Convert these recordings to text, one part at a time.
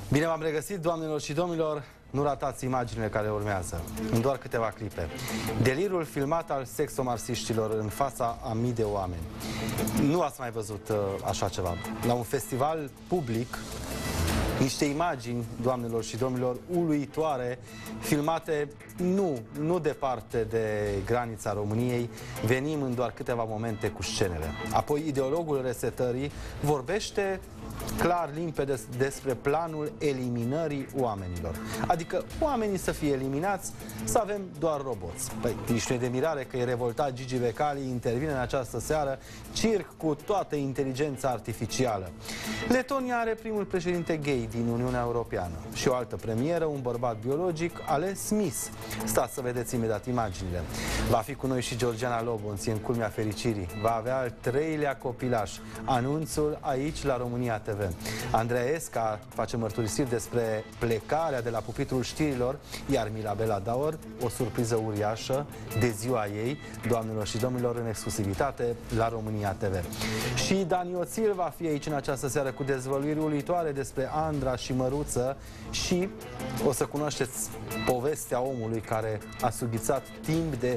Bine v-am regăsit, doamnelor și domnilor. Nu ratați imaginile care urmează. În doar câteva clipe. Delirul filmat al sexomarsiștilor în fața a mii de oameni. Nu ați mai văzut așa ceva. La un festival public, niște imagini, doamnelor și domnilor, uluitoare, filmate nu departe de granița României. Venim în doar câteva momente cu scenele. Apoi ideologul resetării vorbește clar, limpede despre planul eliminării oamenilor. Adică oamenii să fie eliminați, să avem doar roboți. Păi, nici nu e de mirare că e revoltat Gigi Becali, intervine în această seară, circ cu toată inteligența artificială. Letonia are primul președinte gay din Uniunea Europeană și o altă premieră, un bărbat biologic, ales Smith. Stați să vedeți imediat imaginile. Va fi cu noi și Georgiana Lobonț, în culmea fericirii. Va avea al 3-lea copilaș. Anunțul aici la România TV. Andreea Esca face mărturisiri despre plecarea de la pupitrul știrilor, iar Mirabela Daur, o surpriză uriașă de ziua ei, doamnelor și domnilor, în exclusivitate la România TV. Și Dani Oțil va fi aici în această seară cu dezvăluiri uluitoare despre Andra și Măruță și o să cunoașteți povestea omului care a sughițat timp de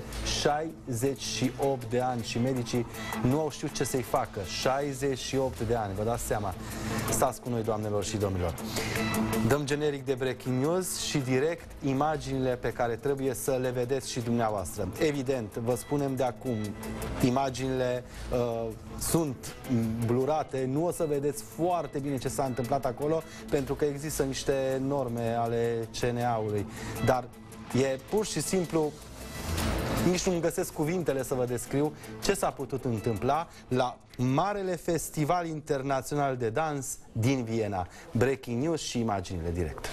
68 de ani și medicii nu au știut ce să-i facă. 68 de ani, vă dați seama. Stați cu noi, doamnelor și domnilor. Dăm generic de breaking news și direct imaginile pe care trebuie să le vedeți și dumneavoastră. Evident, vă spunem de acum, imaginile sunt blurate, nu o să vedeți foarte bine ce s-a întâmplat acolo, pentru că există niște norme ale CNA-ului. Dar e pur și simplu, nici nu-mi găsesc cuvintele să vă descriu ce s-a putut întâmpla la Marele Festival Internațional de Dans din Viena. Breaking news și imaginile direct.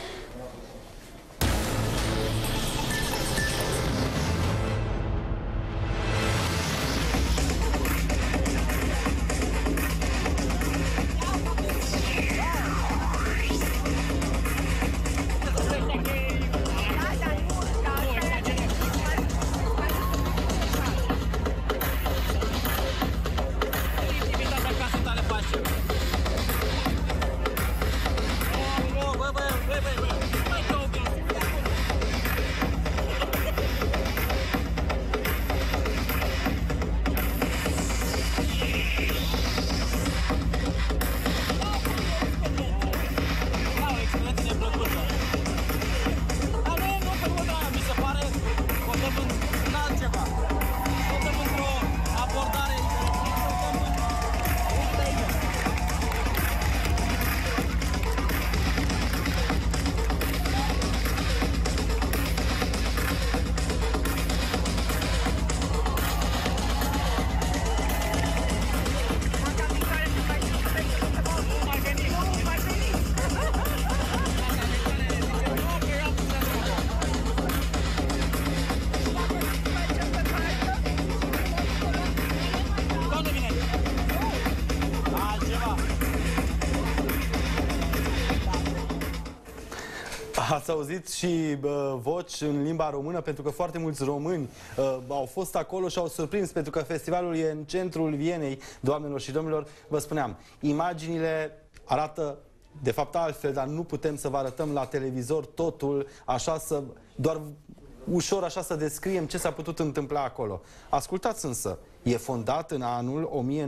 Ați auzit și voci în limba română, pentru că foarte mulți români au fost acolo și au surprins, pentru că festivalul e în centrul Vienei, doamnelor și domnilor. Vă spuneam, imaginile arată de fapt altfel, dar nu putem să vă arătăm la televizor totul, așa doar ușor așa să descriem ce s-a putut întâmpla acolo. Ascultați însă, e fondat în anul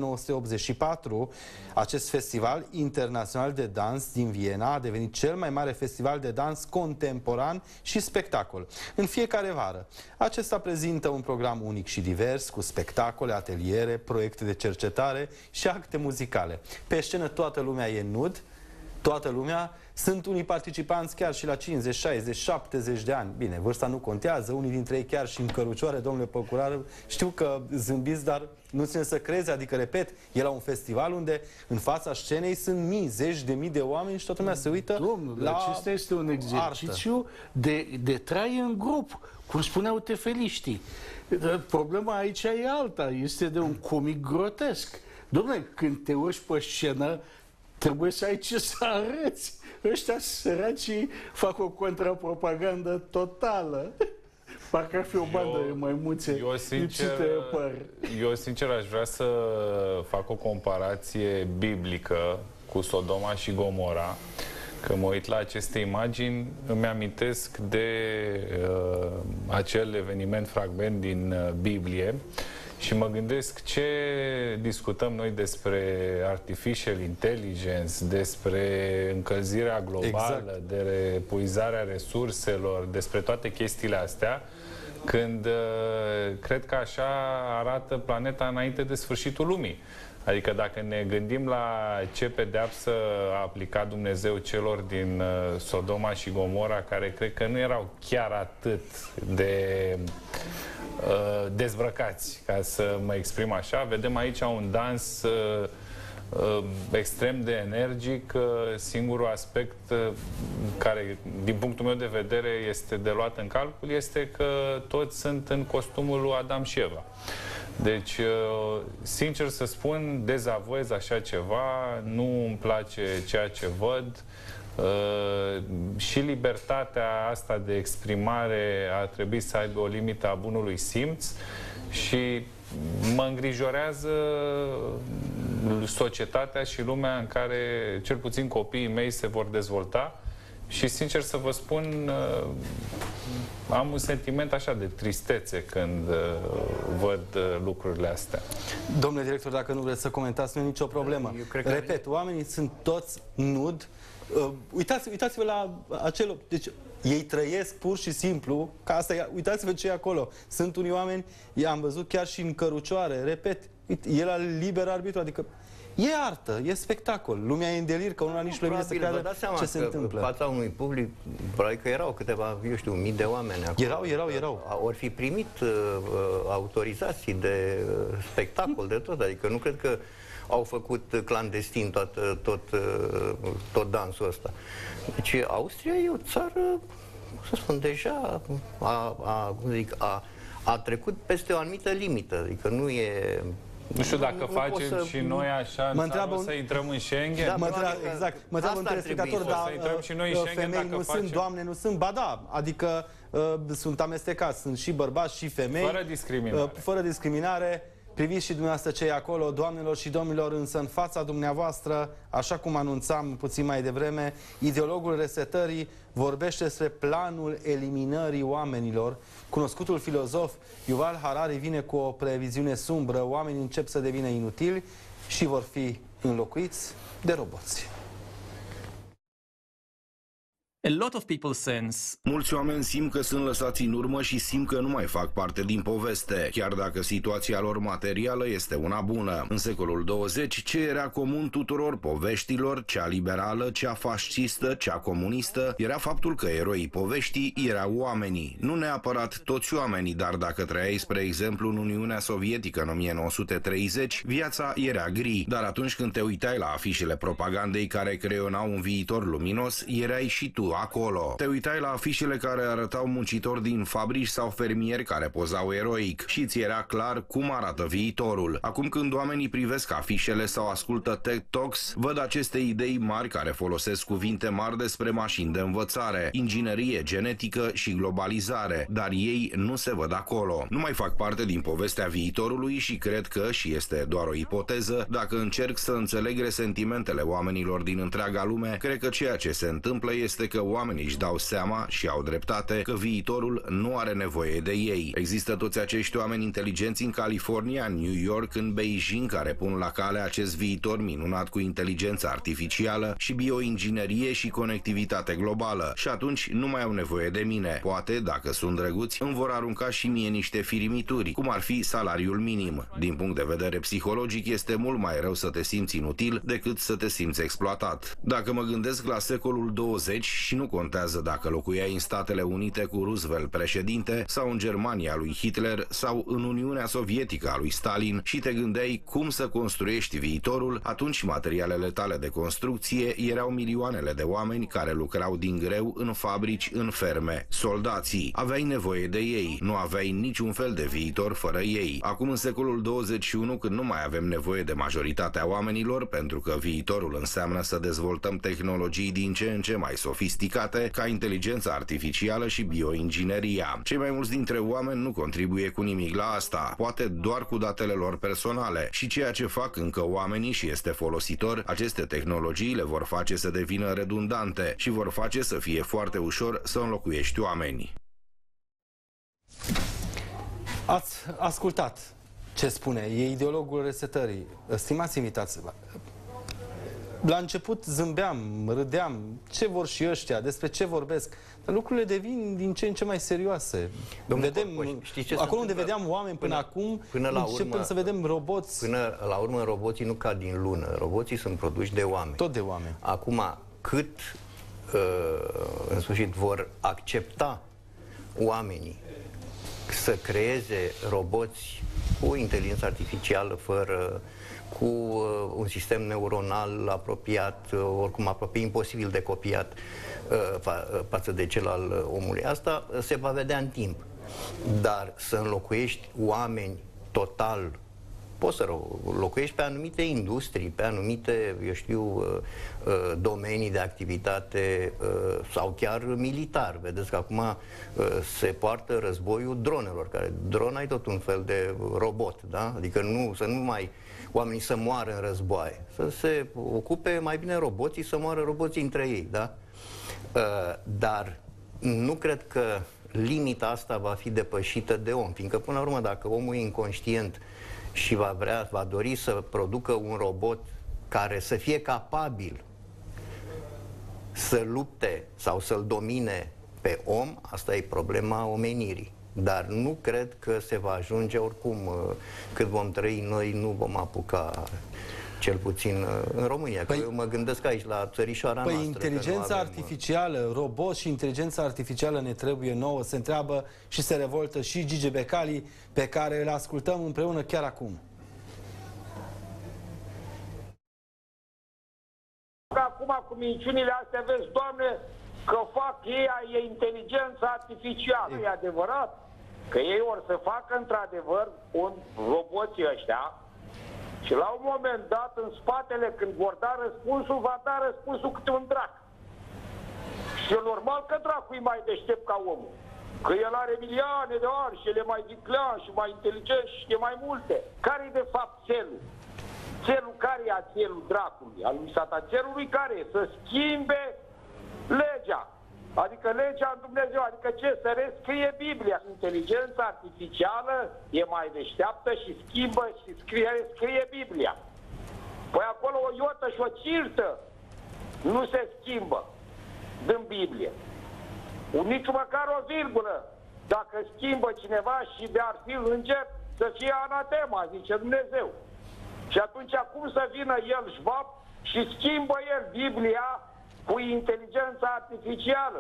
1984, acest festival internațional de dans din Viena a devenit cel mai mare festival de dans contemporan și spectacol. În fiecare vară, acesta prezintă un program unic și divers, cu spectacole, ateliere, proiecte de cercetare și acte muzicale. Pe scenă toată lumea e nud, toată lumea. Sunt unii participanți chiar și la 50, 60, 70 de ani. Bine, vârsta nu contează, unii dintre ei chiar și în cărucioare, domnule procurar. Știu că zâmbiți, dar nu ține să crezi, adică, repet, e la un festival unde în fața scenei sunt mii, zeci de mii de oameni și toată lumea se uită. Domnule, la acesta este un exercițiu de trai în grup, cum spuneau tefeliștii. Problema aici e alta, este de un comic grotesc. Domnule, când te urci pe scenă, trebuie să ai ce să arăți. Ăștia săracii fac o contrapropagandă totală. Parcă ar fi o bandă de maimuțe lipsite de păr. Eu, sincer, aș vrea să fac o comparație biblică cu Sodoma și Gomora, că mă uit la aceste imagini, îmi amintesc de acel eveniment, fragment din Biblie, și mă gândesc ce discutăm noi despre artificial intelligence, despre încălzirea globală, de epuizarea resurselor, despre toate chestiile astea, când cred că așa arată planeta înainte de sfârșitul lumii. Adică dacă ne gândim la ce pedeapsă a aplicat Dumnezeu celor din Sodoma și Gomora, care cred că nu erau chiar atât de dezbrăcați, ca să mă exprim așa, vedem aici un dans extrem de energic. Singurul aspect care, din punctul meu de vedere, este de luat în calcul este că toți sunt în costumul lui Adam și Eva. Deci, sincer să spun, dezavoiez așa ceva, nu îmi place ceea ce văd. Și libertatea asta de exprimare ar trebui să aibă o limită a bunului simț și mă îngrijorează societatea și lumea în care cel puțin copiii mei se vor dezvolta și, sincer să vă spun, am un sentiment așa de tristețe când văd lucrurile astea. Domnule director, dacă nu vreți să comentați, nu e nicio problemă. Repet, oamenii sunt toți nud. Uitați-vă la acel... Deci, ei trăiesc pur și simplu, ca asta, uitați-vă ce e acolo. Sunt unii oameni, i-am văzut chiar și în cărucioare, repet, e la liber arbitru, adică e artă, e spectacol. Lumea e în delir, că unul nici nu vine să creadă ce se întâmplă. În fața unui public, probabil că erau câteva, eu știu, mii de oameni acolo. Erau. Ori fi primit autorizații de spectacol, de tot, adică nu cred că au făcut clandestin tot dansul ăsta. Deci Austria e o țară, să spun, deja a trecut peste o anumită limită, adică nu e... Nu știu dacă facem și noi așa în țară, să intrăm în Schengen. Da, mă întreabă un telespectator, dar femei nu sunt, doamne nu sunt, ba da, adică sunt amestecați, sunt și bărbați și femei. Fără discriminare. Fără discriminare. Priviți și dumneavoastră ce e acolo, doamnelor și domnilor, însă în fața dumneavoastră, așa cum anunțam puțin mai devreme, ideologul resetării vorbește despre planul eliminării oamenilor. Cunoscutul filozof Yuval Harari vine cu o previziune sumbră: oamenii încep să devină inutili și vor fi înlocuiți de roboți. A lot of people sense. Mulți oameni simt că sunt lăsați în urmă și simt că nu mai fac parte din poveste, chiar dacă situația lor materială este una bună. În secolul 20, ce era comun tuturor poveștilor, cea liberală, cea fascistă, cea comunistă, era faptul că eroii poveștii erau oamenii. Nu neapărat toți oamenii, dar dacă trăiai, spre exemplu, în Uniunea Sovietică în 1930, viața era gri. Dar atunci când te uitai la afișele propagandei care creionau un viitor luminos, erai și tu acolo. Te uitai la afișele care arătau muncitori din fabrici sau fermieri care pozau eroic și ți era clar cum arată viitorul. Acum când oamenii privesc afișele sau ascultă TED Talks, văd aceste idei mari care folosesc cuvinte mari despre mașini de învățare, inginerie genetică și globalizare, dar ei nu se văd acolo. Nu mai fac parte din povestea viitorului și cred că, și este doar o ipoteză, dacă încerc să înțeleg resentimentele oamenilor din întreaga lume, cred că ceea ce se întâmplă este că oamenii își dau seama și au dreptate că viitorul nu are nevoie de ei. Există toți acești oameni inteligenți în California, în New York, în Beijing, care pun la cale acest viitor minunat cu inteligență artificială și bioinginerie și conectivitate globală. Și atunci nu mai au nevoie de mine. Poate, dacă sunt drăguți, îmi vor arunca și mie niște firimituri, cum ar fi salariul minim. Din punct de vedere psihologic, este mult mai rău să te simți inutil decât să te simți exploatat. Dacă mă gândesc la secolul 20 și nu contează dacă locuiai în Statele Unite cu Roosevelt președinte sau în Germania lui Hitler sau în Uniunea Sovietică a lui Stalin și te gândeai cum să construiești viitorul, atunci materialele tale de construcție erau milioanele de oameni care lucrau din greu în fabrici, în ferme. Soldații. Aveai nevoie de ei. Nu aveai niciun fel de viitor fără ei. Acum, în secolul 21, când nu mai avem nevoie de majoritatea oamenilor, pentru că viitorul înseamnă să dezvoltăm tehnologii din ce în ce mai sofisticate, sofisticate ca inteligența artificială și bioingineria. Cei mai mulți dintre oameni nu contribuie cu nimic la asta, poate doar cu datele lor personale, și ceea ce fac încă oamenii și este folositor, aceste tehnologii le vor face să devină redundante și vor face să fie foarte ușor să înlocuiești oamenii. Ați ascultat ce spune, e ideologul resetării. Stimați invitați, la început zâmbeam, râdeam, ce vor și ăștia, despre ce vorbesc, dar lucrurile devin din ce în ce mai serioase. Acolo unde vedeam oameni până acum, începem să vedem roboți. Până la urmă, roboții nu cad din lună, roboții sunt produși de oameni. Tot de oameni. Acum, cât în sfârșit vor accepta oamenii să creeze roboți cu inteligență artificială, cu un sistem neuronal apropiat, oricum aproape imposibil de copiat față de cel al omului. Asta se va vedea în timp. Dar să înlocuiești oameni total, poți să locuiești pe anumite industrii, pe anumite, eu știu, domenii de activitate sau chiar militar. Vedeți că acum se poartă războiul dronelor, care drona e tot un fel de robot, da? Adică să nu mai oamenii să moară în războaie, să se ocupe mai bine roboții, să moară roboții între ei, da? Dar nu cred că limita asta va fi depășită de om, fiindcă până la urmă, dacă omul e inconștient și va dori să producă un robot care să fie capabil să lupte sau să-l domine pe om, asta e problema omenirii. Dar nu cred că se va ajunge oricum, cât vom trăi noi, nu vom apuca, cel puțin în România. Că eu mă gândesc aici la țărișoara noastră. Inteligența artificială, robot și inteligența artificială ne trebuie nouă, se întreabă și se revoltă și Gigi Becali, pe care îl ascultăm împreună chiar acum. Acum cu minciunile astea, vezi, Doamne, că fac ei, e inteligența artificială. E adevărat că ei or să facă într-adevăr un roboții ăștia și la un moment dat, în spatele, când vor da răspunsul, va da răspunsul câte un drac. Și e normal că dracul e mai deștept ca omul. Că el are milioane de ani și el e mai viclean și mai inteligent și știe mai multe. Care e de fapt țelul? Țelul care e țelul dracului? Al lui Satan? Țelului care e? Să schimbe legea. Adică legea în Dumnezeu. Adică ce? Să rescrie Biblia. Inteligența artificială e mai deșteaptă și schimbă și scrie Biblia. Păi acolo o iotă și o cirtă nu se schimbă din Biblie. Nici măcar o virgulă. Dacă schimbă cineva și de-ar fi înger, să fie anatema, zice Dumnezeu. Și atunci cum să vină el, Schwab, și schimbă el Biblia cu inteligența artificială?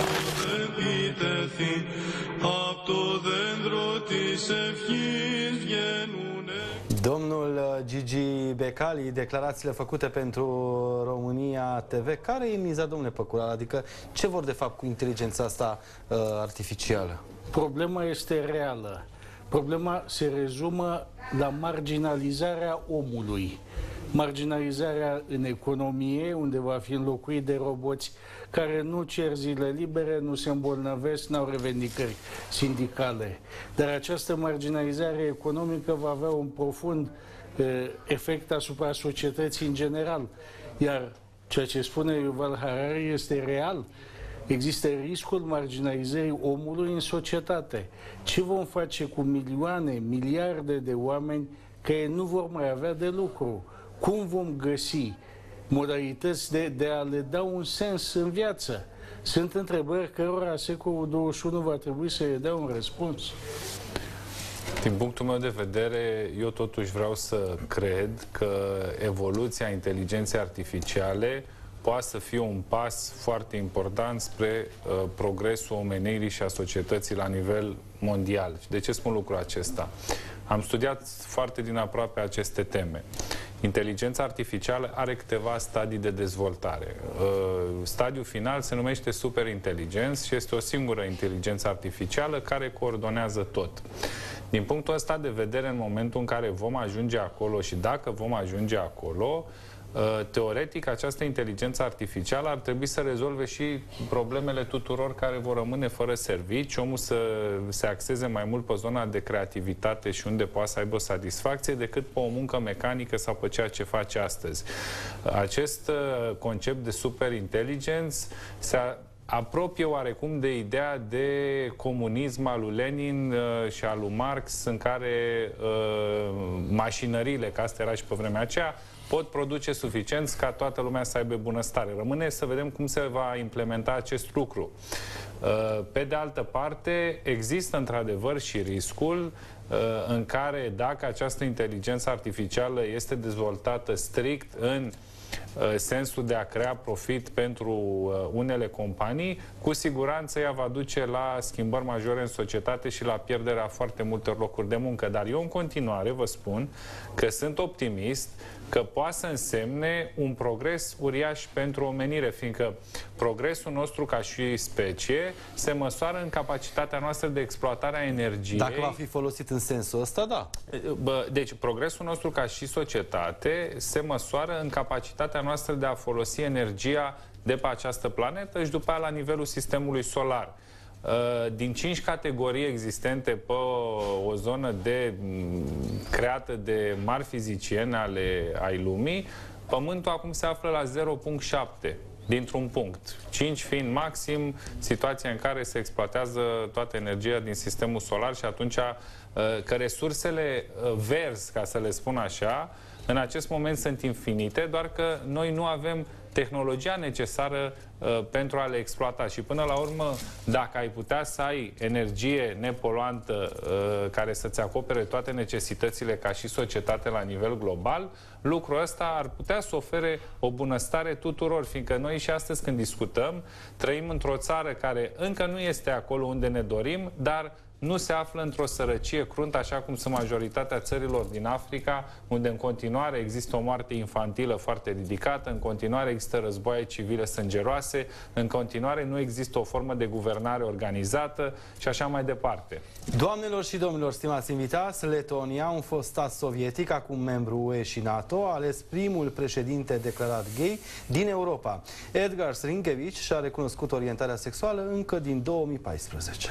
Domnul Gigi Becali, declarațiile făcute pentru România TV, care e miza, domnule Păcurar? Adică ce vor de fapt cu inteligența asta artificială? Problema este reală. Problema se rezumă la marginalizarea omului. Marginalizarea în economie, unde va fi înlocuit de roboți care nu cer zile libere, nu se îmbolnăvesc, n-au revendicări sindicale. Dar această marginalizare economică va avea un profund efect asupra societății în general. Iar ceea ce spune Yuval Harari este real. Există riscul marginalizării omului în societate. Ce vom face cu milioane, miliarde de oameni care nu vor mai avea de lucru? Cum vom găsi modalități de a le da un sens în viață? Sunt întrebări cărora secolul 21 va trebui să le dea un răspuns. Din punctul meu de vedere, eu totuși vreau să cred că evoluția inteligenței artificiale poate să fie un pas foarte important spre progresul omenirii și a societății la nivel mondial. Și de ce spun lucrul acesta? Am studiat foarte din aproape aceste teme. Inteligența artificială are câteva stadii de dezvoltare. Stadiul final se numește superinteligență și este o singură inteligență artificială care coordonează tot. Din punctul ăsta de vedere, în momentul în care vom ajunge acolo și dacă vom ajunge acolo, teoretic, această inteligență artificială ar trebui să rezolve și problemele tuturor care vor rămâne fără servici, omul să se axeze mai mult pe zona de creativitate și unde poate să aibă o satisfacție decât pe o muncă mecanică sau pe ceea ce face astăzi. Acest concept de superintelligence se apropie oarecum de ideea de comunism al lui Lenin și al lui Marx, în care mașinările, că asta era și pe vremea aceea, pot produce suficient ca toată lumea să aibă bunăstare. Rămâne să vedem cum se va implementa acest lucru. Pe de altă parte, există într-adevăr și riscul în care, dacă această inteligență artificială este dezvoltată strict în sensul de a crea profit pentru unele companii, cu siguranță ea va duce la schimbări majore în societate și la pierderea foarte multor locuri de muncă. Dar eu în continuare vă spun că sunt optimist că poate să însemne un progres uriaș pentru omenire, fiindcă progresul nostru ca și specie se măsoară în capacitatea noastră de exploatare a energiei. Dacă va fi folosit în sensul ăsta, da. Deci, progresul nostru ca și societate se măsoară în capacitatea noastră de a folosi energia de pe această planetă și după aia la nivelul sistemului solar. Din 5 categorii existente pe o zonă creată de mari fizicieni ai lumii, Pământul acum se află la 0,7 dintr-un punct. 5 fiind maxim situația în care se exploatează toată energia din sistemul solar și atunci că resursele verzi, ca să le spun așa, în acest moment sunt infinite, doar că noi nu avem tehnologia necesară pentru a le exploata. Și până la urmă, dacă ai putea să ai energie nepoluantă care să-ți acopere toate necesitățile ca și societate la nivel global, lucrul ăsta ar putea să ofere o bunăstare tuturor, fiindcă noi și astăzi când discutăm, trăim într-o țară care încă nu este acolo unde ne dorim, dar nu se află într-o sărăcie cruntă, așa cum sunt majoritatea țărilor din Africa, unde în continuare există o moarte infantilă foarte ridicată, în continuare există războaie civile sângeroase, în continuare nu există o formă de guvernare organizată și așa mai departe. Doamnelor și domnilor, stimați invitați, Letonia, un fost stat sovietic, acum membru UE și NATO, a ales primul președinte declarat gay din Europa. Edgars Rinkēvičs și-a recunoscut orientarea sexuală încă din 2014.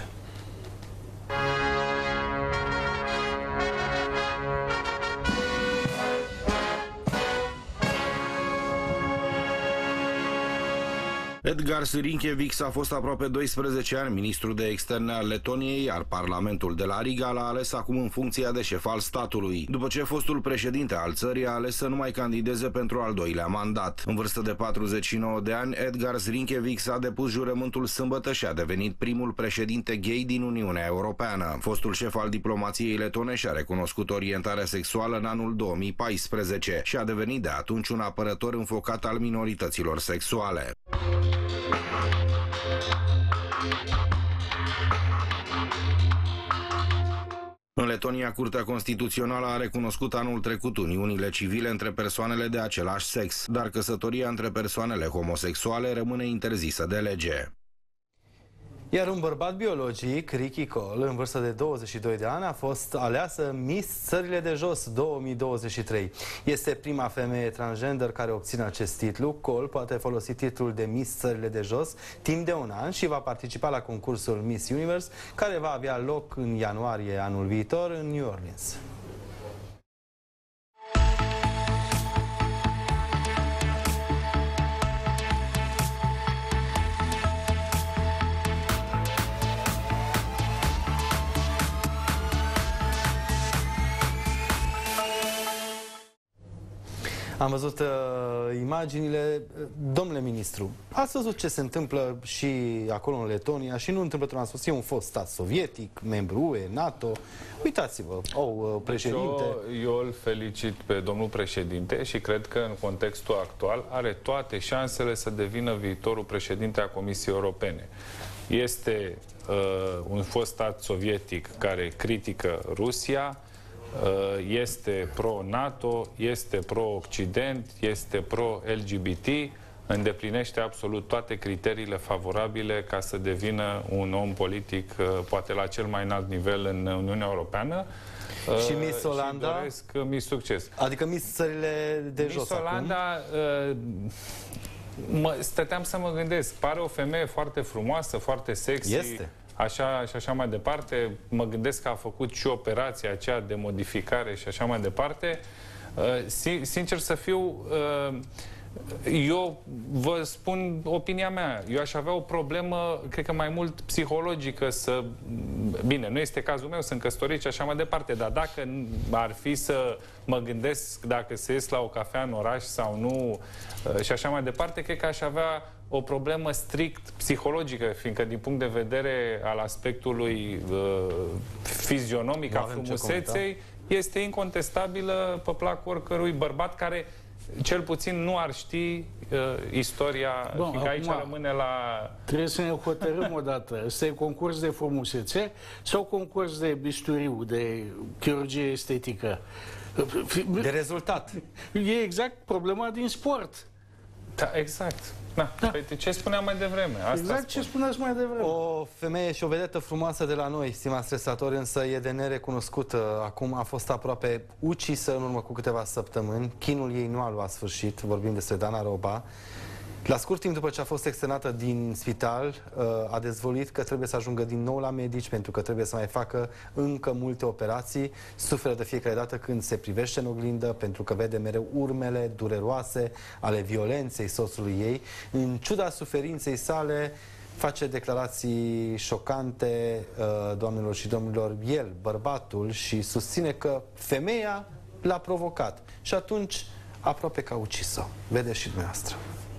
Edgars Rinkēvičs a fost aproape 12 ani ministru de externe al Letoniei, iar Parlamentul de la Riga l-a ales acum în funcția de șef al statului, după ce fostul președinte al țării a ales să nu mai candideze pentru al doilea mandat. În vârstă de 49 de ani, Edgars Rinkēvičs a depus jurământul sâmbătă și a devenit primul președinte gay din Uniunea Europeană. Fostul șef al diplomației letone și-a recunoscut orientarea sexuală în anul 2014 și a devenit de atunci un apărător înfocat al minorităților sexuale. În Letonia, Curtea Constituțională a recunoscut anul trecut uniunile civile între persoanele de același sex, dar căsătoria între persoanele homosexuale rămâne interzisă de lege. Iar un bărbat biologic, Ricky Cole, în vârstă de 22 de ani, a fost aleasă Miss Țările de Jos 2023. Este prima femeie transgender care obține acest titlu. Cole poate folosi titlul de Miss Țările de Jos timp de un an și va participa la concursul Miss Universe, care va avea loc în ianuarie anul viitor în New Orleans. Am văzut imaginile. Domnule ministru, ați văzut ce se întâmplă și acolo în Letonia și nu întâmplător, am spus, e un fost stat sovietic, membru UE, NATO. Uitați-vă, președinte. Deci eu îl felicit pe domnul președinte și cred că în contextul actual are toate șansele să devină viitorul președinte a Comisiei Europene. Este un fost stat sovietic care critică Rusia, este pro-NATO, este pro-Occident, este pro-LGBT. îndeplinește absolut toate criteriile favorabile ca să devină un om politic, poate la cel mai înalt nivel în Uniunea Europeană. Și Miss Olanda? Și doresc Miss Succes. Adică Miss țările de jos Miss Olanda, stăteam să mă gândesc, pare o femeie foarte frumoasă, foarte sexy. Este. Așa și așa mai departe. Mă gândesc că a făcut și operația aceea de modificare și așa mai departe. Sincer să fiu, eu vă spun opinia mea. Eu aș avea o problemă, cred că mai mult psihologică să... Bine, nu este cazul meu, sunt căsătorit și așa mai departe, dar dacă ar fi să mă gândesc dacă să ies la o cafea în oraș sau nu și așa mai departe, cred că aș avea o problemă strict psihologică, fiindcă din punct de vedere al aspectului fizionomic, a frumuseței, este incontestabilă pe placul oricărui bărbat care cel puțin nu ar ști istoria, fiindcă aici rămâne la... Trebuie să ne hotărâm odată. Ăsta e concurs de frumusețe sau concurs de bisturiu, de chirurgie estetică? De rezultat. E exact problema din sport. Da, exact. Da. Păi, ce spuneam mai devreme? Asta exact ce spuneați mai devreme. O femeie și o vedetă frumoasă de la noi, stimați stresatori, însă e de nerecunoscută. Acum a fost aproape ucisă în urmă cu câteva săptămâni. Chinul ei nu a luat sfârșit, vorbim despre Dana Roba. La scurt timp după ce a fost externată din spital, a dezvăluit că trebuie să ajungă din nou la medici pentru că trebuie să mai facă încă multe operații. Suferă de fiecare dată când se privește în oglindă pentru că vede mereu urmele dureroase ale violenței soțului ei. În ciuda suferinței sale, face declarații șocante, doamnelor și domnilor, el, bărbatul, și susține că femeia l-a provocat. Și atunci aproape că a ucis-o. Vedeți și dumneavoastră.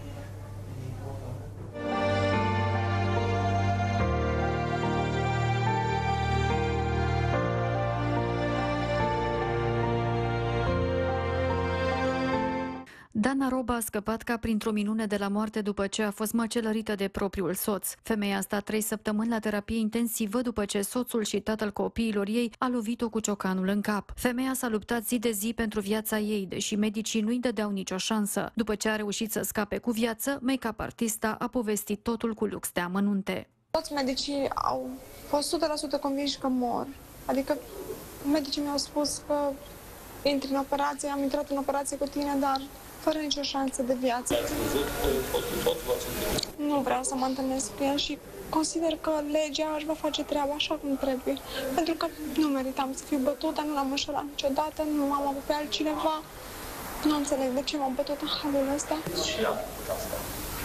Dana Roba a scăpat ca printr-o minune de la moarte după ce a fost măcelărită de propriul soț. Femeia a stat 3 săptămâni la terapie intensivă după ce soțul și tatăl copiilor ei a lovit-o cu ciocanul în cap. Femeia s-a luptat zi de zi pentru viața ei, deși medicii nu-i dădeau nicio șansă. După ce a reușit să scape cu viață, make-up artista a povestit totul cu lux de amănunte. Toți medicii au fost 100% convinși că mor. Adică medicii mi-au spus că intri în operație, am intrat în operație cu tine, dar fără nicio șansă de viață. Nu vreau să mă întâlnesc cu el și consider că legea își va face treaba așa cum trebuie. Pentru că nu meritam să fiu bătută, nu l-am înșelat niciodată, nu am avut pe altcineva. Nu înțeleg de ce m-am bătut în halul ăsta. Și am făcut asta.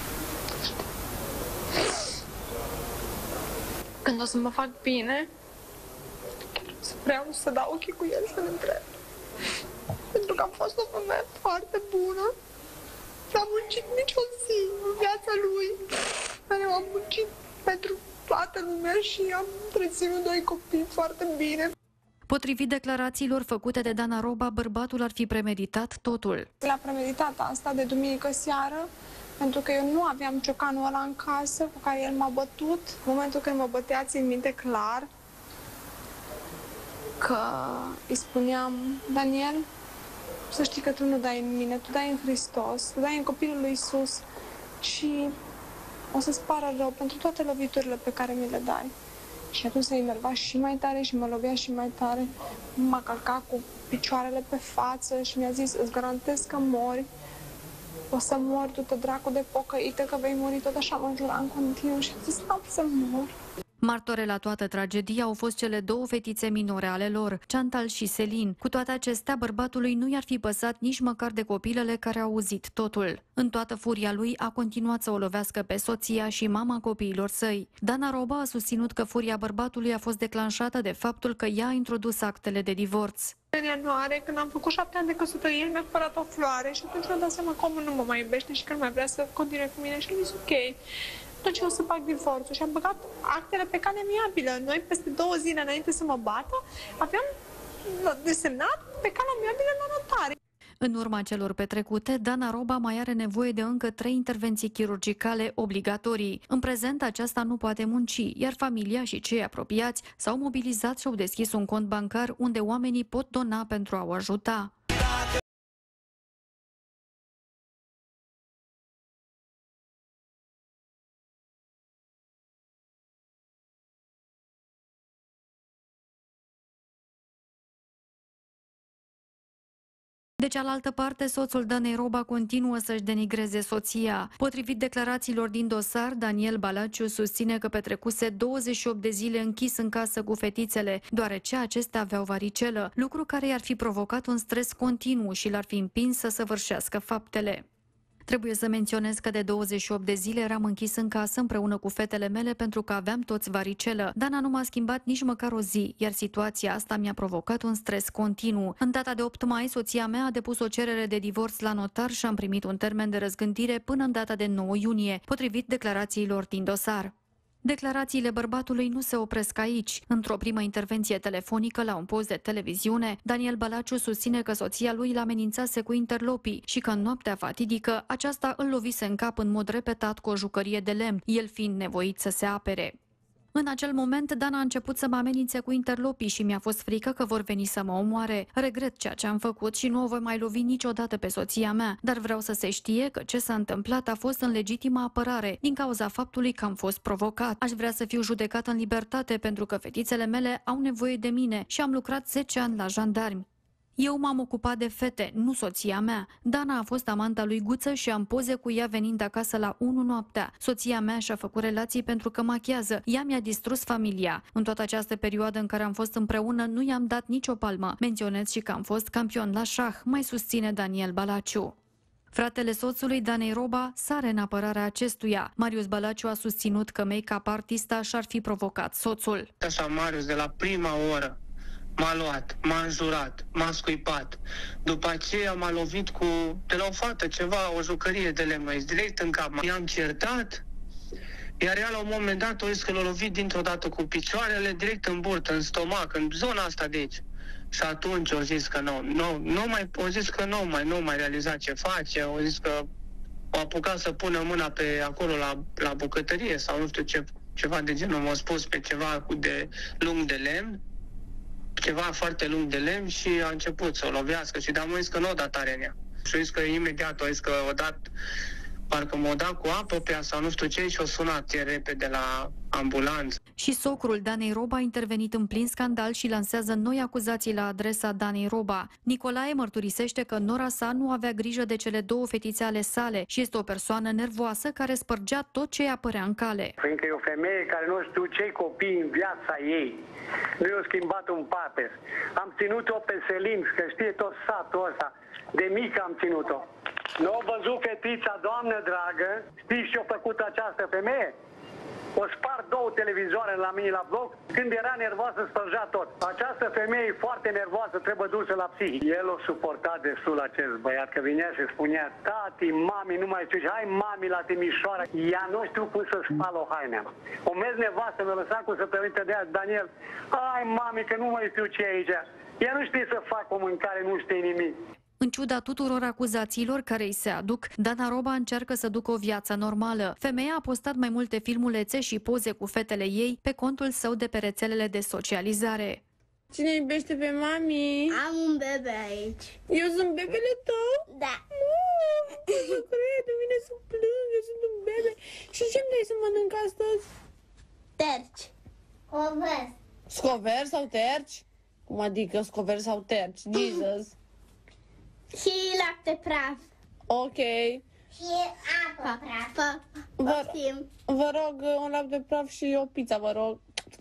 Când o să mă fac bine, vreau să dau ochii cu el să-l întreb. Pentru că am fost o femeie foarte bună. N-am muncit nicio zi în viața lui. Eu am muncit pentru toată lumea și am întreținut 2 copii foarte bine. Potrivit declarațiilor făcute de Dana Roba, bărbatul ar fi premeditat totul. L-a premeditat asta de duminică seară, pentru că eu nu aveam ciocanul ăla în casă cu care el m-a bătut. În momentul când mă bătea, țin minte clar că îi spuneam: Daniel, să știi că tu nu dai în mine, tu dai în Hristos, tu dai în copilul lui Iisus și o să-ți pară rău pentru toate loviturile pe care mi le dai. Și atunci s-a enervat și mai tare și mă lovea și mai tare. M-a călcat cu picioarele pe față și mi-a zis: îți garantez că mori, o să mori, du-te dracu de pocăită că vei muri. Tot așa mă înjura în continuu și am zis: n-am să mor. Martore la toată tragedia au fost cele 2 fetițe minore ale lor, Chantal și Celine. Cu toate acestea, bărbatului nu i-ar fi păsat nici măcar de copilele care au auzit totul. În toată furia lui a continuat să o lovească pe soția și mama copiilor săi. Dana Roba a susținut că furia bărbatului a fost declanșată de faptul că ea a introdus actele de divorț. În ianuarie, când am făcut 7 ani de căsătorie, el mi-a cumpărat o floare și atunci mi-am dat seama că omul nu mă mai iubește și că nu mai vrea să continue cu mine și am zis: ok, atunci o să fac divorțul. Și am băgat actele pe cale amiabilă. Noi, peste 2 zile înainte să mă bată, aveam desemnat pe cale amiabilă la notare. În urma celor petrecute, Dana Roba mai are nevoie de încă 3 intervenții chirurgicale obligatorii. În prezent, aceasta nu poate munci, iar familia și cei apropiați s-au mobilizat și au deschis un cont bancar unde oamenii pot dona pentru a o ajuta. De cealaltă parte, soțul Danei Roba continuă să-și denigreze soția. Potrivit declarațiilor din dosar, Daniel Balaciu susține că petrecuse 28 de zile închis în casă cu fetițele, deoarece acestea aveau varicelă, lucru care i-ar fi provocat un stres continuu și l-ar fi împins să săvârșească faptele. Trebuie să menționez că de 28 de zile eram închis în casă împreună cu fetele mele pentru că aveam toți varicelă. Dana nu m-a schimbat nici măcar o zi, iar situația asta mi-a provocat un stres continuu. În data de 8 mai, soția mea a depus o cerere de divorț la notar și am primit un termen de răzgândire până în data de 9 iunie, potrivit declarațiilor din dosar. Declarațiile bărbatului nu se opresc aici. Într-o primă intervenție telefonică la un post de televiziune, Daniel Balaciu susține că soția lui l amenințase cu interlopii și că în noaptea fatidică aceasta îl lovise în cap în mod repetat cu o jucărie de lemn, el fiind nevoit să se apere. În acel moment, Dana a început să mă amenințe cu interlopii și mi-a fost frică că vor veni să mă omoare. Regret ceea ce am făcut și nu o voi mai lovi niciodată pe soția mea, dar vreau să se știe că ce s-a întâmplat a fost în legitimă apărare, din cauza faptului că am fost provocat. Aș vrea să fiu judecat în libertate pentru că fetițele mele au nevoie de mine și am lucrat 10 ani la jandarmi. Eu m-am ocupat de fete, nu soția mea. Dana a fost amanta lui Guță și am poze cu ea venind acasă la 1 noaptea. Soția mea și-a făcut relații pentru că machează. Ea mi-a distrus familia. În toată această perioadă în care am fost împreună, nu i-am dat nicio palmă. Menționez și că am fost campion la șah, mai susține Daniel Balaciu. Fratele soțului, Danei Roba, sare în apărarea acestuia. Marius Balaciu a susținut că make-up artista și-ar fi provocat soțul. Așa, Marius, de la prima oră m-a luat, m-a înjurat, m-a scuipat. După aceea m-a lovit de la o fată ceva, o jucărie de lemn, direct în cap. I-am certat, iar ea la un moment dat o zis că l-a lovit dintr-o dată cu picioarele direct în burtă, în stomac, în zona asta de aici. Și atunci au zis că nu mai realiza ce face, au zis că o apucat să pună mâna pe acolo la bucătărie sau nu știu ceva de genul, m-a spus pe ceva de lung de lemn, ceva foarte lung de lemn și a început să o lovească și m-a zis că nu o dat tare în ea. Și a zis că imediat a zis că parcă m-a dat cu apă pe ea sau nu știu ce și a sunat repede la ambulanță. Și socrul Danei Roba a intervenit în plin scandal și lansează noi acuzații la adresa Danei Roba. Nicolae mărturisește că nora sa nu avea grijă de cele două fetițe ale sale și este o persoană nervoasă care spărgea tot ce îi apărea în cale. Fiindcă e o femeie care nu știu ce copii în viața ei, nu i-a schimbat un papes. Am ținut-o pe Selim, că știe tot satul ăsta. De mică am ținut-o. Nu a văzut fetița, Doamnă dragă, știți ce a făcut această femeie? O spart 2 televizoare la mine la bloc, când era nervoasă spărgea tot. Această femeie foarte nervoasă, trebuie dusă la psihic. El o suporta destul acest băiat, că vinea și spunea, tati, mami, nu mai știu, hai mami la Timișoara. Ea nu știu cum să spală o haină. O mers nevastă, mi-a lăsat cu săptămână de azi, Daniel, hai mami, că nu mai știu ce e aici. Ea nu știe să facă o mâncare, nu știe nimic. În ciuda tuturor acuzațiilor care îi se aduc, Dana Roba încearcă să ducă o viață normală. Femeia a postat mai multe filmulețe și poze cu fetele ei pe contul său de pe rețelele de socializare. Cine iubește pe mami? Am un bebe aici. Eu sunt bebele tău? Da. Nu cred, vine să plâng, eu sunt un bebe. Și ce-mi dai să mănânc astăzi? Terci. Scover. Scover sau terci? Cum adică scover sau terci? Jesus. Și lapte praf. Ok. Și apă praf. Vă rog un lapte praf și o pizza, vă rog.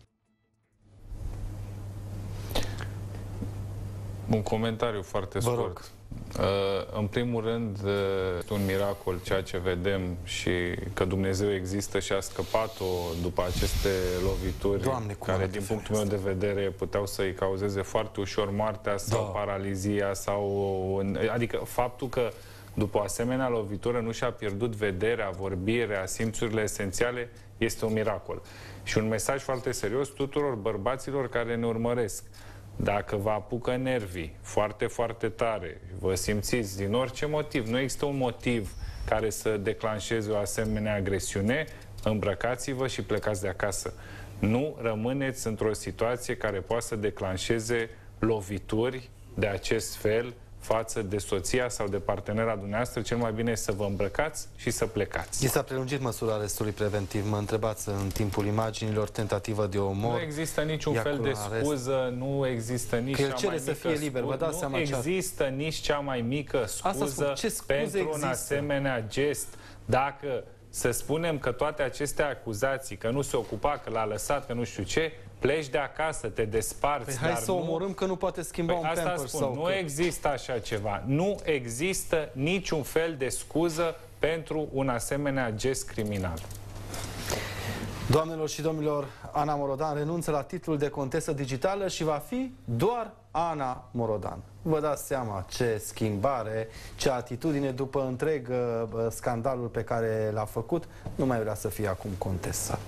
Un comentariu foarte scurt. În primul rând, este un miracol ceea ce vedem și că Dumnezeu există și a scăpat-o după aceste lovituri. Doamne, care, din punctul meu de vedere, puteau să-i cauzeze foarte ușor moartea sau paralizia adică faptul că după o asemenea lovitură nu și-a pierdut vederea, vorbirea, simțurile esențiale, este un miracol. Și un mesaj foarte serios tuturor bărbaților care ne urmăresc. Dacă vă apucă nervii foarte, foarte tare, vă simțiți din orice motiv, nu există un motiv care să declanșeze o asemenea agresiune, îmbrăcați-vă și plecați de acasă. Nu rămâneți într-o situație care poate să declanșeze lovituri de acest fel față de soția sau de partenera dumneavoastră, cel mai bine e să vă îmbrăcați și să plecați. I s-a prelungit măsura arestului preventiv. Mă întrebați în timpul imaginilor, tentativă de omor. Nu există niciun fel de scuză, nu există nici cea mai mică să fie liber, vă dați seama. Nu există nici cea mai mică scuză pentru un asemenea gest. Dacă să spunem că toate aceste acuzații, că nu se ocupa, că l-a lăsat, că nu știu ce, pleci de acasă, te desparți. Păi hai să omorâm că nu poate schimba un Pampers sau nu există așa ceva. Nu există niciun fel de scuză pentru un asemenea gest criminal. Doamnelor și domnilor, Ana Morodan renunță la titlul de contesă digitală și va fi doar Ana Morodan. Vă dați seama ce schimbare, ce atitudine după întreg scandalul pe care l-a făcut. Nu mai vrea să fie acum contesă.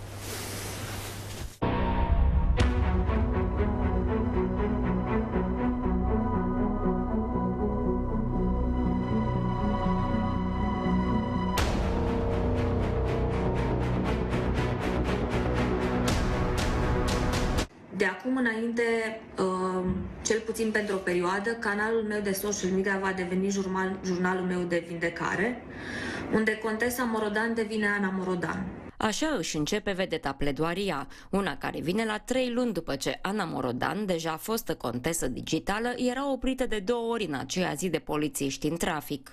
De acum înainte, cel puțin pentru o perioadă, canalul meu de social media va deveni jurnalul meu de vindecare, unde contesa Morodan devine Ana Morodan. Așa își începe vedeta pledoaria, una care vine la 3 luni după ce Ana Morodan, deja fostă contesă digitală, era oprită de 2 ori în aceea zi de polițiști în trafic.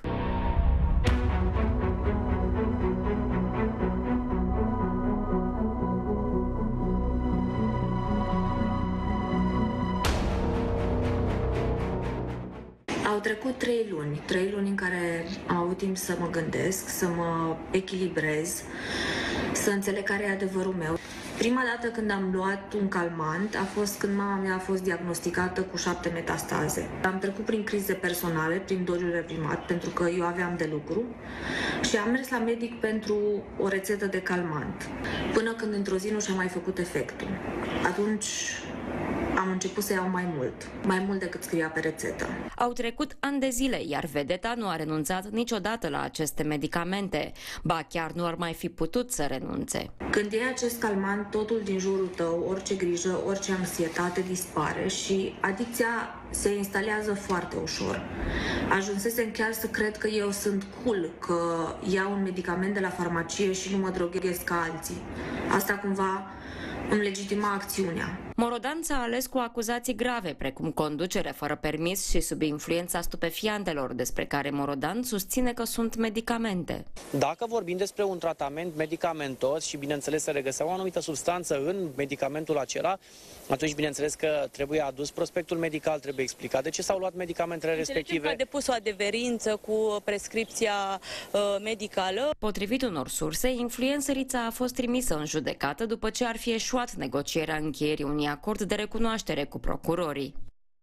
Au trecut 3 luni, 3 luni în care am avut timp să mă gândesc, să mă echilibrez, să înțeleg care e adevărul meu. Prima dată când am luat un calmant a fost când mama mea a fost diagnosticată cu 7 metastaze. Am trecut prin crize personale, prin doliul reprimat, pentru că eu aveam de lucru și am mers la medic pentru o rețetă de calmant, până când într-o zi nu și-a mai făcut efectul. Atunci am început să iau mai mult decât scria pe rețetă. Au trecut ani de zile, iar vedeta nu a renunțat niciodată la aceste medicamente. Ba chiar nu ar mai fi putut să renunțe. Când iei acest calmant, totul din jurul tău, orice grijă, orice anxietate dispare și adicția se instalează foarte ușor. Ajunsesem chiar să cred că eu sunt cool, că iau un medicament de la farmacie și nu mă droghez ca alții. Asta cumva îmi legitima acțiunea. Morodan s-a ales cu acuzații grave, precum conducere fără permis și sub influența stupefiantelor, despre care Morodan susține că sunt medicamente. Dacă vorbim despre un tratament medicamentos și, bineînțeles, se regăsea o anumită substanță în medicamentul acela, atunci, bineînțeles, că trebuie adus prospectul medical, trebuie explicat de ce s-au luat medicamentele respective. A depus o adeverință cu prescripția medicală. Potrivit unor surse, influențărița a fost trimisă în judecată după ce ar fi eșuat negocierea încheierii unui acord de recunoaștere cu procurorii.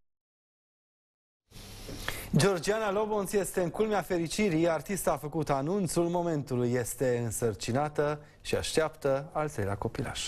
Georgiana Lobonț este în culmea fericirii. Artista a făcut anunțul momentului, este însărcinată și așteaptă al 3-lea copilaș.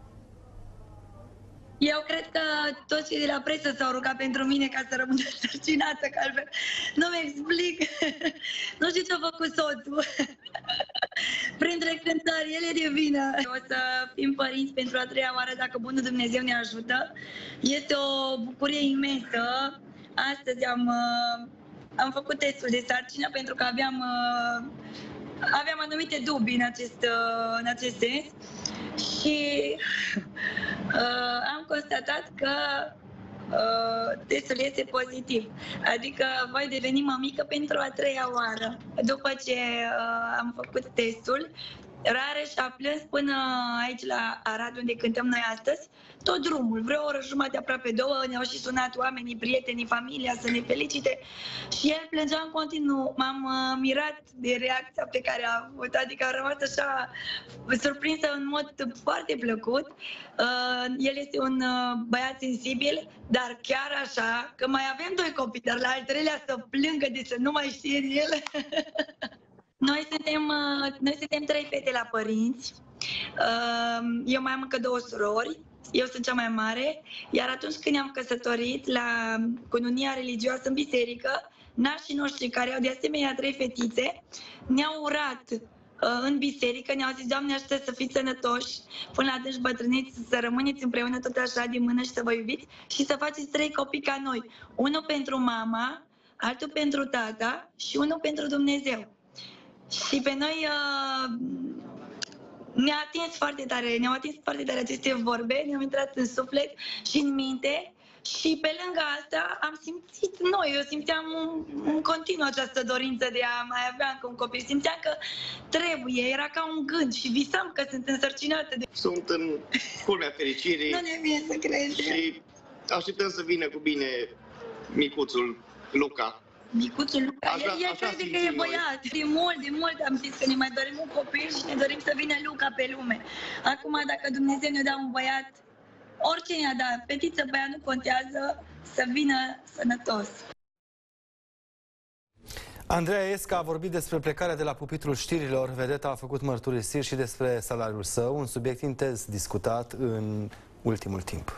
Eu cred că toți cei de la presă s-au rugat pentru mine ca să rămân însărcinată, că altfel nu-mi explic. Nu știu ce-a făcut soțul. Printre cântări, el e de vină. O să fim părinți pentru a 3-a oară, dacă Bunul Dumnezeu ne ajută. Este o bucurie imensă. Astăzi am făcut testul de sarcină pentru că aveam anumite dubii în acest sens. Și am constatat că testul este pozitiv. Adică voi deveni mămică pentru a 3-a oară. După ce am făcut testul, Rareș a plâns până aici la Arad, unde cântăm noi astăzi, tot drumul, vreo oră jumătate, aproape 2, ne-au și sunat oamenii, prietenii, familia să ne felicite și el plângea în continuu. M-am mirat de reacția pe care a avut, adică a rămas așa surprinsă în mod foarte plăcut. El este un băiat sensibil, dar chiar așa, că mai avem 2 copii, dar la al 3-lea să plângă de să nu mai știe de el. Noi suntem 3 fete la părinți, eu mai am încă 2 surori, eu sunt cea mai mare, iar atunci când ne-am căsătorit la cununia religioasă în biserică, nașii noștri, care au de asemenea 3 fetițe, ne-au urat în biserică, ne-au zis: Doamne ajută să fiți sănătoși, până la adânci bătrâniți, să rămâneți împreună tot așa de mână și să vă iubiți și să faceți 3 copii ca noi. Unul pentru mama, altul pentru tata și unul pentru Dumnezeu. Și pe noi ne-au atins foarte tare aceste vorbe, ne-au intrat în suflet și în minte. Și pe lângă asta am simțit eu simțeam în continuu această dorință de a mai avea încă un copil. Simțeam că trebuie, era ca un gând și visam că sunt însărcinată. Sunt în culmea fericirii. Nu ne vine să crezi. Și așteptăm să vină cu bine micuțul Luca. Micuțul Luca, el crede că e băiat. De mult am zis că ne mai dorim un copil și ne dorim să vină Luca pe lume. Acum, dacă Dumnezeu ne dă un băiat, orice ne-a dat, fetiță, băiat, nu contează, să vină sănătos. Andreea Esca a vorbit despre plecarea de la pupitrul știrilor. Vedeta a făcut mărturisiri și despre salariul său, un subiect intens discutat în ultimul timp.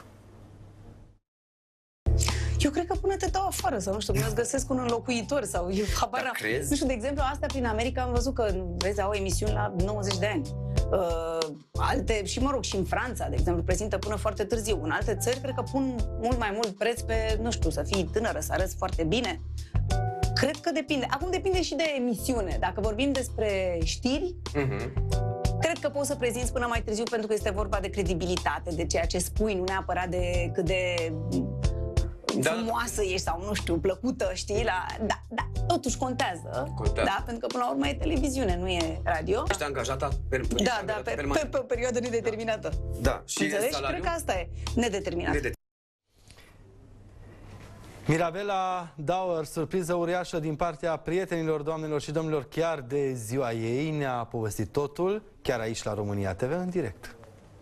Eu cred că până te dau afară sau nu știu, îți găsesc un înlocuitor sau eu habar. Nu știu, de exemplu, astea prin America am văzut că vezi, au emisiuni la 90 de ani. Alte, și mă rog, și în Franța, de exemplu, prezintă până foarte târziu. În alte țări, cred că pun mult mai mult preț pe, nu știu, să fii tânără, să arăți foarte bine. Cred că depinde. Acum depinde și de emisiune. Dacă vorbim despre știri, cred că poți să prezinți până mai târziu pentru că este vorba de credibilitate, de ceea ce spui, nu neapărat de cât de frumoasă ești sau, nu știu, plăcută, știi? Da, totuși contează. Da, pentru că până la urmă e televiziune, nu e radio. Ești angajată pe o perioadă nedeterminată. Da, și înțelegi? salariul? Cred că asta e, nedeterminat. Mirabela Dauer, surpriză uriașă din partea prietenilor, doamnelor și domnilor, chiar de ziua ei, ne-a povestit totul, chiar aici la România TV, în direct.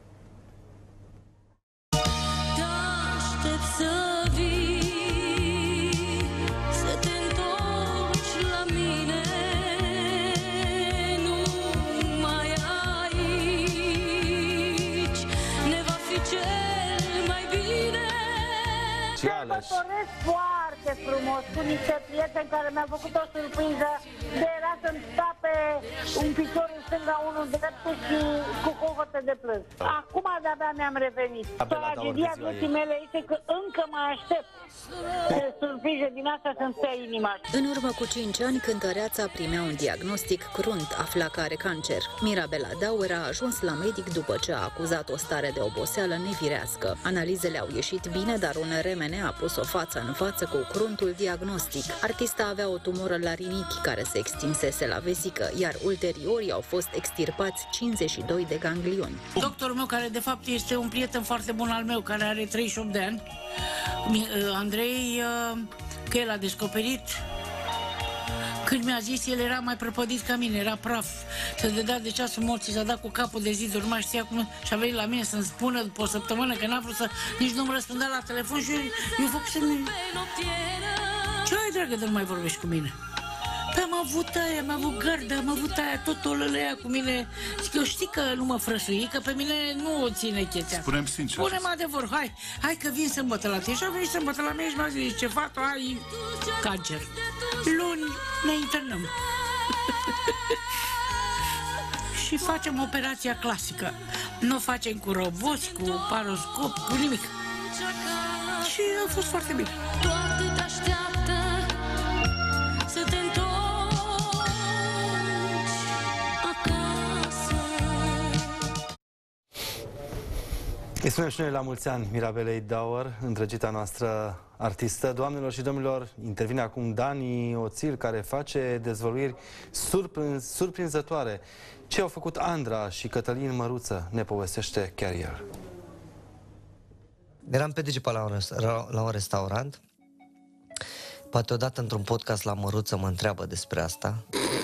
Sărbătoresc foarte frumos cu niște prieteni care mi-au făcut o surpriză de era să-mi stape un picior în stânga, unul dreptul și cu cohote de plâns. Acum de-abia mi-am revenit. Tragedia vieții mele este că încă mai aștept surprize din asta să-mi stea inima. În urmă cu 5 ani, cântăreața primea un diagnostic crunt, afla că are cancer. Mirabela Dauer a ajuns la medic după ce a acuzat o stare de oboseală nefirească. Analizele au ieșit bine, dar un RMN a pus-o față în față cu cruntul diagnostic. Artista avea o tumoră la rinichi care se extinsese la vesică, iar ulteriorii au fost extirpați 52 de ganglioni. Doctorul meu, care de fapt este un prieten foarte bun al meu, care are 38 de ani, Andrei, că el a descoperit. Când mi-a zis, el era mai prăpădit ca mine, era praf. Se dădea de ceasul morții, s-a dat cu capul de zid, nu mai știa cum. Și a venit la mine să-mi spună după o săptămână că n-a vrut să... Nici nu-mi răspundea la telefon și eu fac semne. Ce ai, dragă, de nu mai vorbești cu mine? Păi am avut aia, am avut gardă, am avut aia, tot o lălăia cu mine. Zic, eu știi că nu mă frăsui, că pe mine nu o ține chețea. Spune-mi sincer. Spune-mi adevăr, hai că vin sâmbătă la tine. Și a venit sâmbătă la mine și mi-a zis, ce fată, ai cancer. Luni ne internăm. Și facem operația clasică. Nu o facem cu roboți, cu paroscop, cu nimic. Și a fost foarte bine. Toate te așteaptă să te întorci acasă. Îi spunem și noi la mulți ani Mirabelei Dauer, îndrăgita noastră artistă. Doamnelor și domnilor, intervine acum Dani Oțil, care face dezvăluiri surprinzătoare. Ce au făcut Andra și Cătălin Măruță, ne povestește chiar el. Eram pe Digipal la un restaurant. Poate odată într-un podcast la Măruță mă întreabă despre asta.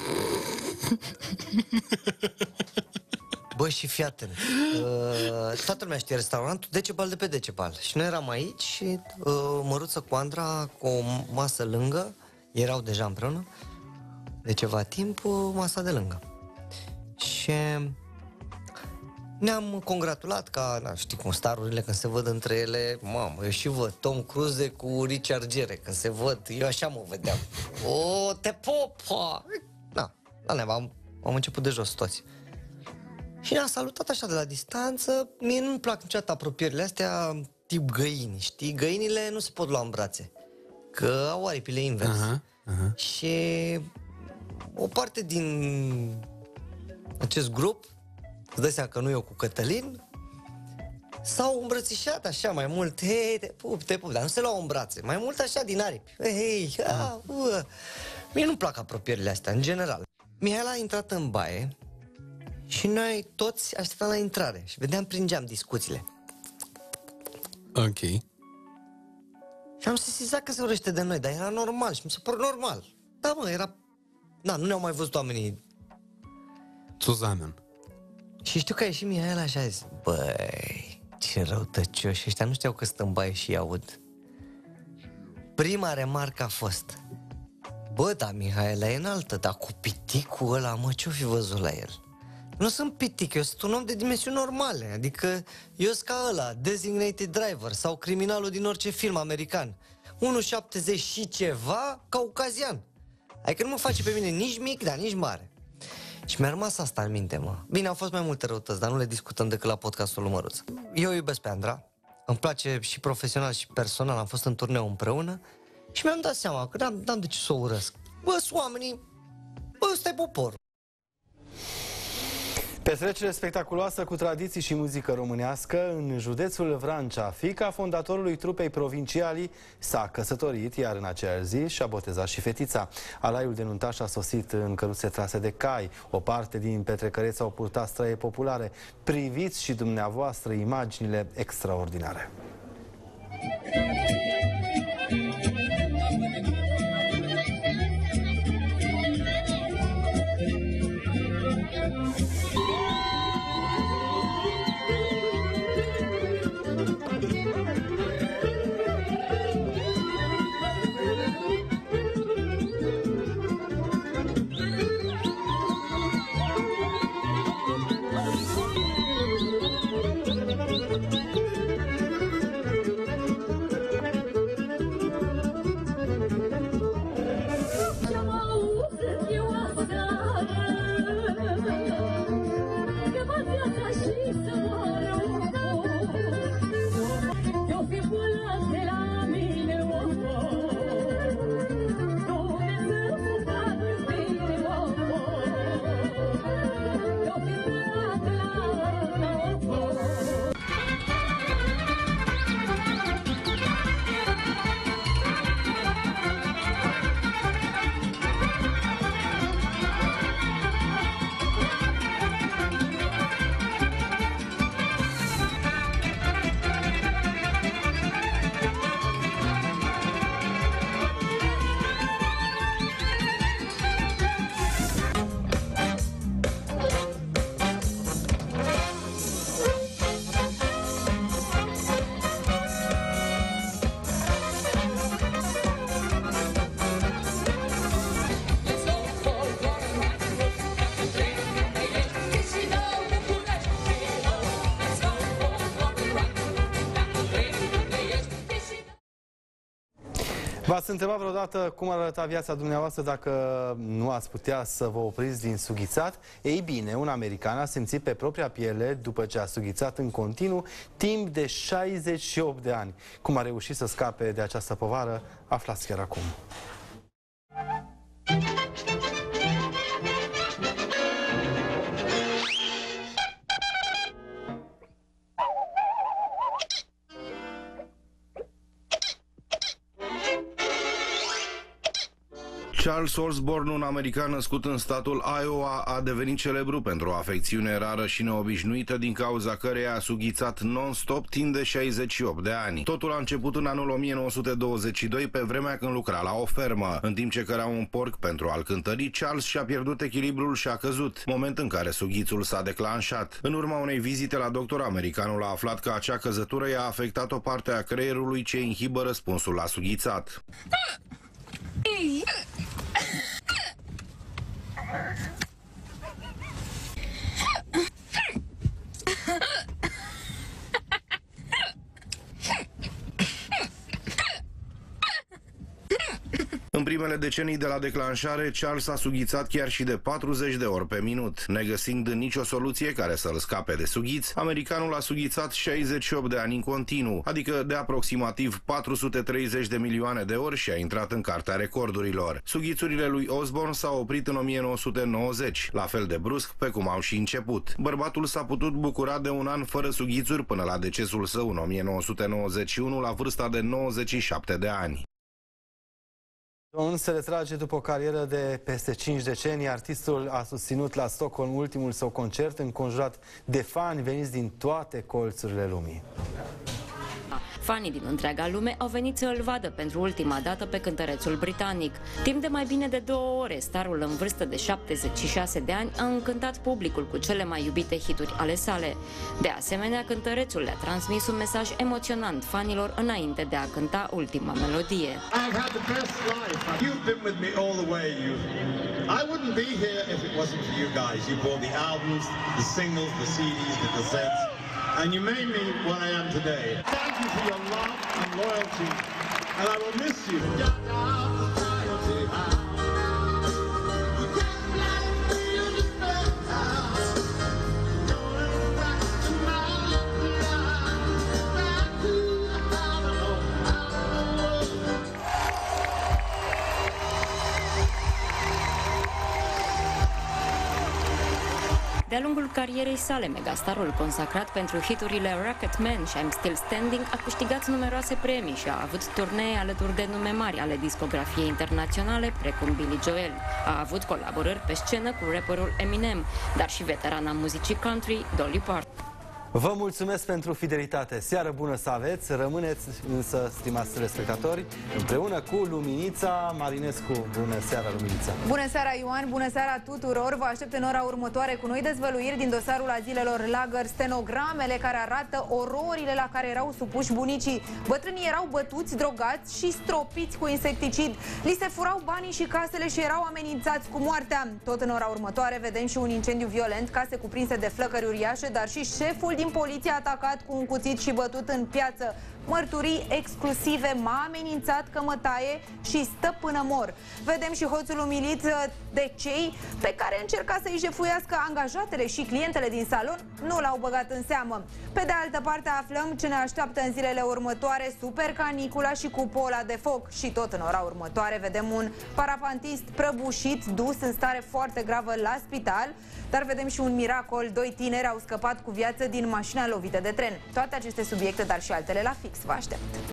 Băi, și fii atent. Toată lumea știe restaurantul Decebal de pe Decebal. Și noi eram aici și Măruță cu Andra cu o masă lângă. Erau deja împreună de ceva timp, masa de lângă. Și ne-am congratulat ca, știi cum, starurile când se văd între ele, mamă, eu și văd Tom Cruise cu Richard Gere, când se văd, eu așa mă vedeam. O, te popa! Na, am început de jos toți. Și ne-a salutat așa de la distanță. Mie nu-mi plac niciodată apropierile astea tip găini, știi? Găinile nu se pot lua în brațe. că au aripile invers. Și o parte din acest grup, îți dai seama că nu eu cu Cătălin, s-au îmbrățișat așa mai mult, hei, te pup, dar nu se luau în brațe, mai mult așa din aripi, hei, Mie nu-mi plac apropierile astea, în general. Mihaela a intrat în baie și noi toți așteptam la intrare și vedeam prin geam discuțiile. Ok. Și am sesizat că se urăște de noi, dar era normal și mi se părut normal. Da, mă, era... Da, nu ne-au mai văzut oamenii. Zusammen. Și știu că a ieșit Mihaela și a zis, băi, ce răutăcioși, ăștia nu știau că stă în baie și aud. Prima remarcă a fost, bă, da, Mihaela e înaltă, dar cu piticul ăla, mă, ce-o fi văzut la el? Nu sunt pitic, eu sunt un om de dimensiuni normale, adică eu sunt ca ăla, designated driver sau criminalul din orice film american. 1,70 și ceva, caucazian. Adică nu mă face pe mine nici mic, dar nici mare. Și mi-a rămas asta în minte, mă. Bine, au fost mai multe răutăți, dar nu le discutăm decât la podcastul lui Măruț. Eu iubesc pe Andra, îmi place și profesional și personal, am fost în turneu împreună și mi-am dat seama că n-am de ce să o urăsc. Bă, sunt oamenii, bă, ăsta e poporul. Petrecere spectaculoasă cu tradiții și muzică românească în județul Vrancea. Fiica fondatorului trupei Provincialii s-a căsătorit, iar în aceeași zi și-a botezat și fetița. Alaiul de nuntaș a sosit în căruțe trase de cai. O parte din petrecăreți au purtat străie populare. Priviți și dumneavoastră imaginile extraordinare. V-ați întrebat vreodată cum ar arăta viața dumneavoastră dacă nu ați putea să vă opriți din sughițat? Ei bine, un american a simțit pe propria piele după ce a sughițat în continuu timp de 68 de ani. Cum a reușit să scape de această povară, aflați chiar acum. Charles Osborne, un american născut în statul Iowa, a devenit celebru pentru o afecțiune rară și neobișnuită din cauza căreia a sughițat non-stop timp de 68 de ani. Totul a început în anul 1922, pe vremea când lucra la o fermă. În timp ce căra un porc pentru a-l cântări, Charles și-a pierdut echilibrul și a căzut, moment în care sughițul s-a declanșat. În urma unei vizite la doctor, americanul a aflat că acea căzătură i-a afectat o parte a creierului ce inhibă răspunsul la sughițat. În primele decenii de la declanșare, Charles a sughițat chiar și de 40 de ori pe minut. Negăsind nicio soluție care să-l scape de sughiț, americanul a sughițat 68 de ani în continuu, adică de aproximativ 430 de milioane de ori și a intrat în cartea recordurilor. Sughițurile lui Osborne s-au oprit în 1990, la fel de brusc pe cum au și început. Bărbatul s-a putut bucura de un an fără sughițuri până la decesul său în 1991 la vârsta de 97 de ani. Jones se retrage după o carieră de peste 5 decenii. Artistul a susținut la Stockholm ultimul său concert, înconjurat de fani veniți din toate colțurile lumii. Fanii din întreaga lume au venit să îl vadă pentru ultima dată pe cântărețul britanic. Timp de mai bine de 2 ore, starul în vârstă de 76 de ani a încântat publicul cu cele mai iubite hituri ale sale. De asemenea, cântărețul le-a transmis un mesaj emoționant fanilor înainte de a cânta ultima melodie. And you made me what I am today. Thank you for your love and loyalty, and I will miss you. De-a lungul carierei sale, megastarul consacrat pentru hiturile Rocketman și I'm Still Standing a câștigat numeroase premii și a avut turnee alături de nume mari ale discografiei internaționale, precum Billy Joel. A avut colaborări pe scenă cu rapperul Eminem, dar și veterana muzicii country, Dolly Parton. Vă mulțumesc pentru fidelitate. Seară bună să aveți. Rămâneți însă, stimați telespectatori, împreună cu Luminița Marinescu. Bună seara, Luminița! Bună seara, Ioan! Bună seara tuturor! Vă aștept în ora următoare cu noi dezvăluiri din dosarul azilelor Lager, stenogramele care arată ororile la care erau supuși bunicii. Bătrânii erau bătuți, drogați și stropiți cu insecticid. Li se furau banii și casele și erau amenințați cu moartea. Tot în ora următoare vedem și un incendiu violent, case cuprinse de flăcări uriașe, dar și șeful din poliție atacat cu un cuțit și bătut în piață. Mărturii exclusive: m-a amenințat că mă taie și stă până mor. Vedem și hoțul umilit de cei pe care încerca să-i jefuiască angajatele și clientele din salon, nu l-au băgat în seamă. Pe de altă parte aflăm ce ne așteaptă în zilele următoare: super canicula și cupola de foc. Și tot în ora următoare vedem un parapantist prăbușit, dus în stare foarte gravă la spital. Dar vedem și un miracol: 2 tineri au scăpat cu viață din mașina lovită de tren. Toate aceste subiecte, dar și altele la fix, vă aștept!